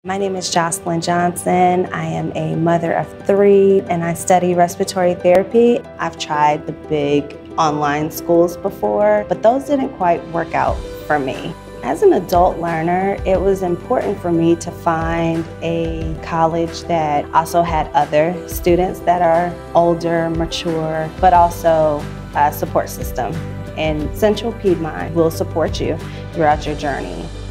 My name is Joslyn Johnson. I am a mother of 3 and I study respiratory therapy. I've tried the big online schools before, but those didn't quite work out for me. As an adult learner, it was important for me to find a college that also had other students that are older, mature, but also a support system. And Central Piedmont will support you throughout your journey.